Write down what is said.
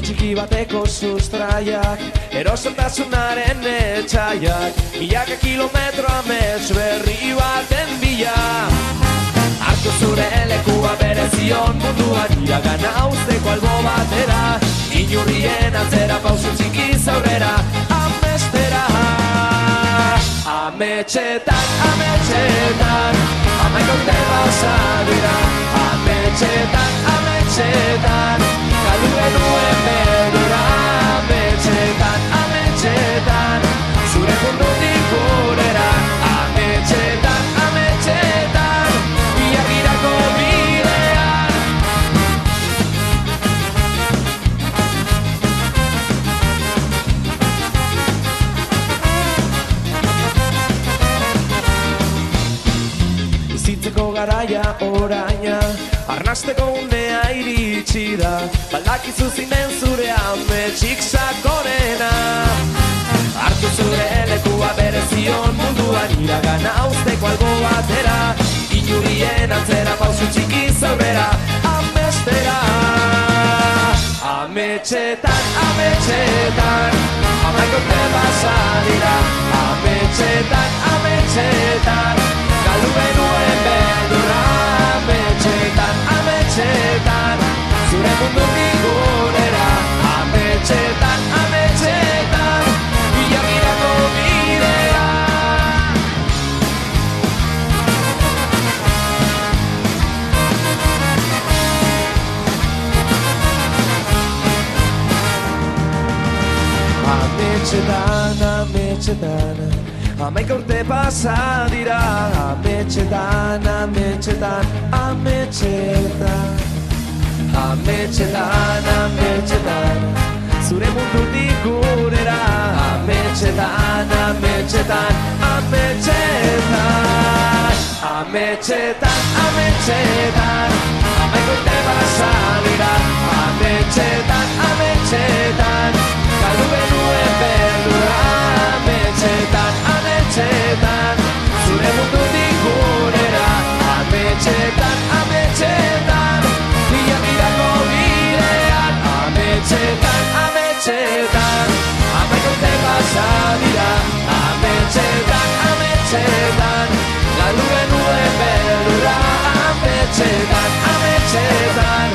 txiki bateko sustraiak, erosotasunaren etxaiak, milaka kilometro amets berri baten bila. Hartu zure lekua berezion munduan, iragana uzteko albo batera, inurrien atzera pausu txikiz aurrera, amestera. Ametxetan, ametxetan, amaika urte pasa dira. Ametxetan, ametxetan, galdu genuen beldurra. Ametxetan, ametxetan, zure mundutik gurera. Ametxetan, ametxetan, biagirako bidean. Bizitzeko garaia oraina, arnasteko unea iritsi da, baldakizu zinen zure ametsik sakonena. Hartu zure lekua berezion munduan, iragana uzteko albo batera, inurrien atzera pausu txikiz aurrera, amestera. Ametxetan, ametxetan, amaika urte pasa dira. Ametxetan, ametxetan, galdu genuen beldurra. Ametxetan, ametxetan, zure mundutik gurera. Ametxetan, ametxetan, bilagirako bidea. Ametxetan, ametxetan, amaika urte pasa dira. Ametxetan, ametxetan, ametxetan. Ametxetan, ametxetan, zure mundutik gurera. Ametxetan, ametxetan, ametxetan. Ametxetan, ametxetan, amaika urte pasa dira. Ametxetan, ametxetan, galdu genuen beldurra. Ametxetan, ametxetan, zure mundutik gurera. Ametxetan, ametxetan, bilagirako bidean. Ametxetan, ametxetan, amaika urte pasa dira. Ametxetan, ametxetan, galdu genuen beldurra. Ametxetan, ametxetan,